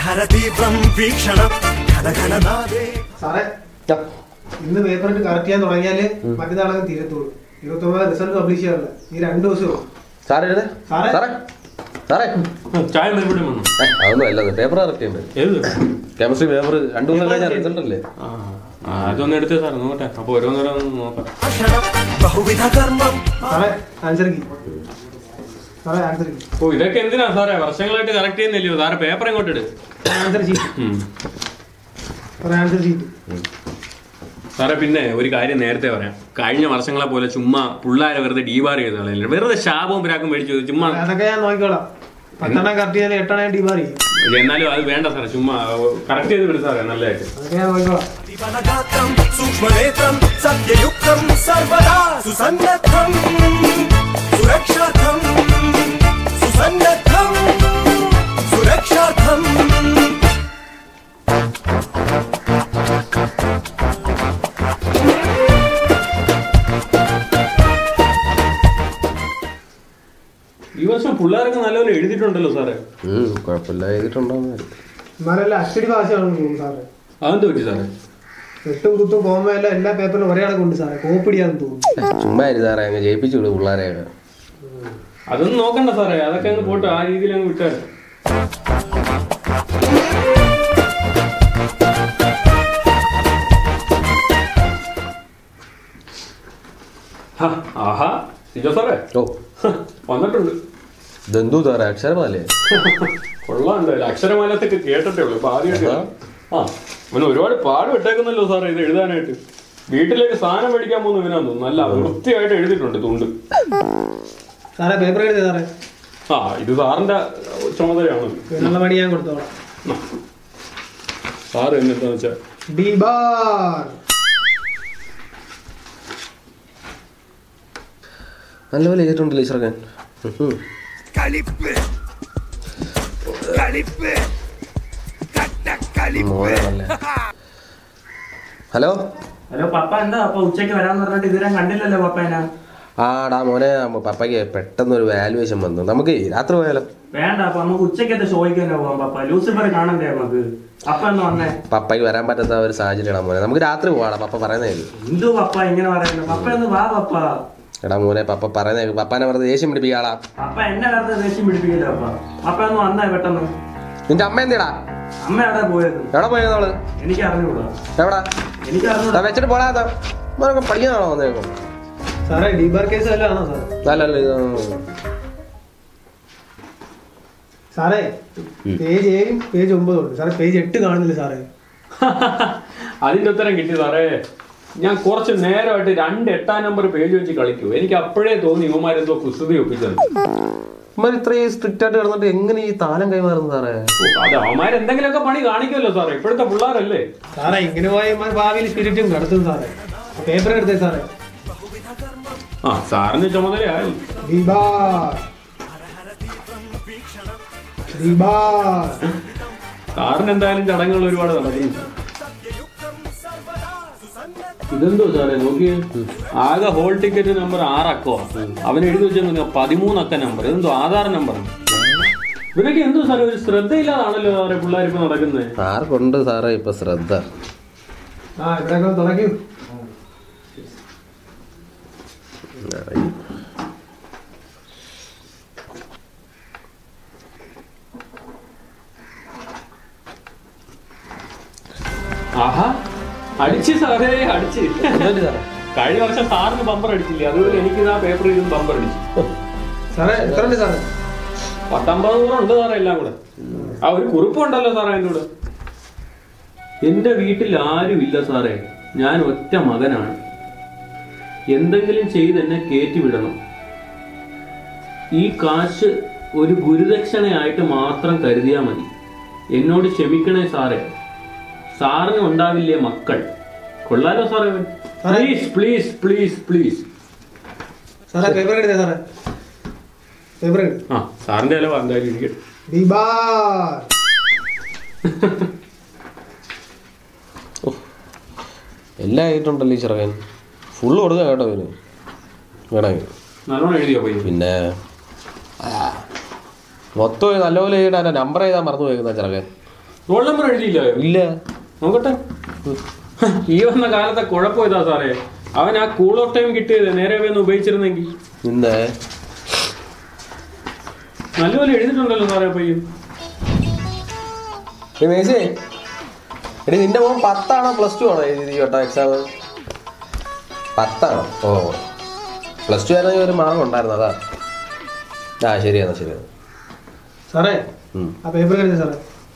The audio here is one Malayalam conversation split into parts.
സാറേ ഇന്ന് പേപ്പറിട്ട് കറക്റ്റ് ചെയ്യാൻ തുടങ്ങിയാല് മറ്റന്നാളെ തീരത്തുള്ളൂ. 29 റിസൾട്ട് പബ്ലിഷ് ചെയ്യാറില്ല. ഈ 2 ദിവസവും അതൊന്നും അല്ല, പേപ്പർ കറക്റ്റ് ചെയ്യുന്നുണ്ട്. കെമിസ്ട്രി പേപ്പർ 2 ദിവസം കഴിഞ്ഞാൽ റിസൾട്ട് അല്ലേ? അതൊന്നും എടുത്തേ സാർ നോക്കട്ടെ. അപ്പൊ ഓരോന്നോരോന്ന് നോക്കാം. ഓ ഇതൊക്കെ എന്തിനാ സാറേ? വർഷങ്ങളായിട്ട് കറക്റ്റ് ചെയ്യുന്നില്ലയോ സാറെ? പേപ്പർ ഇങ്ങോട്ട് ഇട്. സാറേ പിന്നെ ഒരു കാര്യം നേരത്തെ പറയാം. കഴിഞ്ഞ വർഷങ്ങളെ പോലെ ചുമ്മാ പിള്ളേരെ വെറുതെ ഡീബാർ ചെയ്ത് കളയില്ല. വെറുതെ ശാപവും പിരാക്കും മേടിച്ചു ചുമ്മാ. അതൊക്കെ ഞാൻ നോക്കിക്കോളാം. 10 കറക്റ്റ് ചെയ്താൽ 8 ഡീബാർ ചെയ്യും. എന്നാലും അത് വേണ്ട സാറേ, ചുമ്മാ കറക്റ്റ് ചെയ്ത് വിടും സാറേ നല്ലതായിട്ട്. അതൊക്കെ ഞാൻ നോക്കിക്കോളാം. ഈ വർഷം പിള്ളേരൊക്കെ നല്ലപോലെ എഴുതിയിട്ടുണ്ടല്ലോ സാറേ. കുഴപ്പമില്ല, എഴുതിയിട്ടുണ്ടോ? എന്നാലല്ല അച്ചടി ഭാഷയാണെന്ന് തോന്നുന്നു സാറേ. അതെന്ത് പറ്റി സാറേ? എട്ടും കുത്തും കോമയല്ല എല്ലാ പേപ്പറിലും ഒരേ കണക്കുണ്ട് സാറേ. കോപ്പിടിയാന്ന് തോന്നുന്നു. ചുമ്മാ സാറേ അങ്ങ് ജയിപ്പിച്ചു വിടും പിള്ളേരെ. അതൊന്നും നോക്കണ്ട സാറേ, അതൊക്കെ അങ്ങ് പോട്ട്. ആ രീതിയിൽ അങ്ങ് വിട്ടാൽ. ആഹാ സിജോ സാറേ. ഓ വന്നിട്ടുണ്ട്. ഇതെന്തു സാറേ? അക്ഷരമാലേ? കൊള്ളാം. എന്തായാലും അക്ഷരമാലത്തൊക്കെ കേട്ടിട്ടേ ഉള്ളൂ. ഇപ്പൊ ആദ്യമായിട്ട്. ആ അവന് ഒരുപാട് പാട് വിട്ടേക്കുന്നല്ലോ സാറേ ഇത് എഴുതാനായിട്ട്. വീട്ടിലേക്ക് സാധനം മേടിക്കാൻ പോകുന്ന ഇവനാന്ന് തോന്നുന്നു. നല്ല വൃത്തിയായിട്ട് എഴുതിയിട്ടുണ്ട് തുണ്ട്. സാറേ പേപ്പർ എഴുതി സാറേ. ആ ഇത് സാറിന്റെ ചുമതലയാണ്. ഞാൻ കൊടുത്തോളാം. സാറ് എന്താന്ന് വെച്ചാ നല്ലപോലെ ചെയ്തിട്ടുണ്ടല്ലോ ചെറുക്കൻ. ഹലോ ഹലോ പപ്പ, എന്താ അപ്പൊ ഉച്ചയ്ക്ക് വരാന്ന് പറഞ്ഞിട്ട് ഇതുവരെ കണ്ടില്ലല്ലോ പപ്പേനാ? ആടാ മോനെ, പപ്പയ്ക്ക് പെട്ടെന്നൊരു വാല്യുവേഷൻ വന്നു. നമുക്ക് രാത്രി പോയാലോ? വേണ്ട, അപ്പൊ നമുക്ക് ഉച്ചക്കത്തെ ഷോയ്ക്ക് തന്നെ പോവാം പപ്പ. ലൂസിഫർ കാണണ്ടേ നമുക്ക്? പപ്പ എന്ന് വന്നേ. പപ്പയ്ക്ക് വരാൻ പറ്റാത്ത ഒരു സാഹചര്യമാണ് മോനെ. നമുക്ക് രാത്രി പോവാടാ. പപ്പ പറയുന്നേ. എന്തോ പപ്പ ഇങ്ങനെ പറയുന്നത്? പപ്പ ഒന്ന് വാ പപ്പ. എടാ മോനെ, പപ്പ പറയുന്നേ. പപ്പാനെ വെറുതെ ദേഷ്യം പിടിപ്പിക്കാളാ. പപ്പ എന്നെ വെറുതെ ദേഷ്യം പിടിപ്പിക്കില്ല പപ്പ. പപ്പ ഒന്ന് വന്നേ പെട്ടെന്ന്. നിന്റെ അമ്മ എന്തിടാ? അമ്മ എവിടെ പോയത്? എവിടെ പോയത് അവള്? എനിക്ക് അറിഞ്ഞൂടാ. എവിടാ? എനിക്ക് അറിഞ്ഞൂടാ. വെച്ചിട്ട് പോടാ. പഠിക്കാനാണോ വന്നേക്കും? സാറേ ഡീബാർ കേസ് വല്ലതാണോ സാർ? അല്ലല്ല ഇത് സാറേ പേജ് 7 പേജ് 9 ഉണ്ട് സാറേ. പേജ് 8 കാണുന്നില്ല സാറേ. അതിന്റെ ഉത്തരം കിട്ടി സാറേ. ഞാൻ കുറച്ച് നേരമായിട്ട് 2 8 നമ്പർ പേജ് വെച്ച് കളിക്കൂ. എനിക്ക് അപ്പോഴേ തോന്നി ഇവന്മാരെന്തോ കുസൃതി ഒപ്പിച്ചത്. ഇത്രയും സ്ട്രിക്റ്റ് ആയിട്ട് കിടന്നിട്ട് എങ്ങനെ ഈ താലം കൈമാറുന്നു സാറേ? അത് അവന്മാർ എന്തെങ്കിലുമൊക്കെ പണി കാണിക്കുമല്ലോ സാറേ. ഇപ്പോഴത്തെ പിള്ളേരല്ലേ സാറേ. ഇങ്ങനെ പോയ ഭാവിയിൽ സ്പിരിറ്റും കടത്തും സാറേ. പേപ്പർ എടുത്തേ സാറേ. ആ സാറിന് ചുമതലയായി. സാറിന് എന്തായാലും ചടങ്ങുകൾ ഒരുപാട് നടക്കുന്നു. ഇതെന്തോ സാറേ നോക്കിയേ, ആകെ ഹോൾ ടിക്കറ്റ് നമ്പർ 6 അക്കോ. അവൻ എഴുതി വെച്ചാൽ 13 അക്ക നമ്പർ. ഇതെന്തോ ആധാർ നമ്പറാണ്. ഇവരൊക്കെ എന്തോ സാറേ ഒരു ശ്രദ്ധയില്ലാതാണല്ലോ സാറേ പിള്ളേർ ഇപ്പൊ നടക്കുന്നത്. ആർക്കുണ്ട് സാറേ ഇപ്പൊ ശ്രദ്ധ? ആഹാ അടിച്ച് സാറേ അടിച്ച്. കഴിഞ്ഞ വർഷം സാറിന് ബമ്പർ അടിച്ചില്ലേ, അതുപോലെ എനിക്ക് ആ പേപ്പർ ഇരുന്ന് ബമ്പർ അടിച്ചു. 19 ഉണ്ട് സാറേ എല്ലാം കൂടെ. ആ ഒരു കുറിപ്പുണ്ടല്ലോ സാറേ എൻ്റെ കൂടെ. എന്റെ വീട്ടിൽ ആരും ഇല്ല സാറേ. ഞാൻ ഒറ്റ മകനാണ്. എന്തെങ്കിലും ചെയ്ത് എന്നെ കയറ്റി വിടണം. ഈ കാശ് ഒരു ഗുരുദക്ഷിണയായിട്ട് മാത്രം കരുതിയാൽ മതി. എന്നോട് ക്ഷമിക്കണേ സാറേ. സാറിന് ഉണ്ടാവില്ലേ മക്കൾ? കൊള്ളാലോ സാറേ. Please please please please. ആ സാറിന്റെ അലവ എന്തായാലും ഇരിക്കട്ടെ. എല്ലാം ആയിട്ടുണ്ടല്ലോ ഈ ചെറുക്കൻ. ഫുള്ള് കൊടുക്കുക കേട്ടോ ഇവന്. വേണമെങ്കിൽ നല്ലോണം എഴുതിയോ പോയി? പിന്നെ മൊത്തം നല്ലപോലെ എഴുതാൻ നമ്പർ എഴുതാൻ മറന്നു പോയിരിക്കുന്ന ചെറുക്കൻ. റോൾ നമ്പർ എഴുതിയില്ലായോ? ഇല്ല. നോക്കട്ടെ. ഈ വന്ന കാലത്തെ കുഴപ്പം ഇതാ സാറേ, അവൻ ആ കൂൾ ഓഫ് ടൈം കിട്ടിയത് നേരെ ഒന്ന് ഉപയോഗിച്ചിരുന്നെങ്കിൽ. നല്ലപോലെ എഴുതിയിട്ടുണ്ടല്ലോ സാറേ പയ്യൻ. എടി നിന്റെ മോൻ 10 ആണോ +2 ആണോ എഴുതി കേട്ടോ എക്സാം? 10 ആണോ? ഓ +2 ആണെങ്കിൽ ഒരു മാർക്ക് ഉണ്ടായിരുന്നു അതാ. ശരിയാണ്. സാറേ ആ പേപ്പർ കഴിഞ്ഞ സാറേ.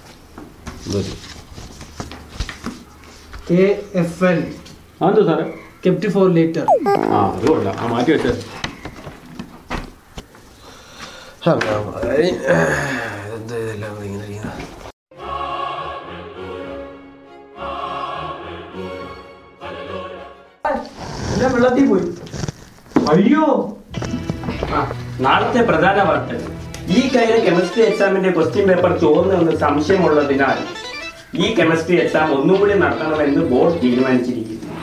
KFL അതെന്താ സാറേ? kept for later. അത് കൊള്ളാം. മാറ്റി വെച്ചേ. വെള്ളത്തിൽ പോയി. അയ്യോ, നാളത്തെ പ്രധാന വാർത്ത. ഈ കഴിഞ്ഞ കെമിസ്ട്രി എക്സാമിന്റെ ക്വസ്റ്റ്യൻ പേപ്പർ ചോർന്നെന്ന് സംശയമുള്ളതിനാൽ ഈ കെമിസ്ട്രി എക്സാം ഒന്നുകൂടി നടത്തണമെന്ന് ബോർഡ് തീരുമാനിച്ചിരിക്കുന്നു.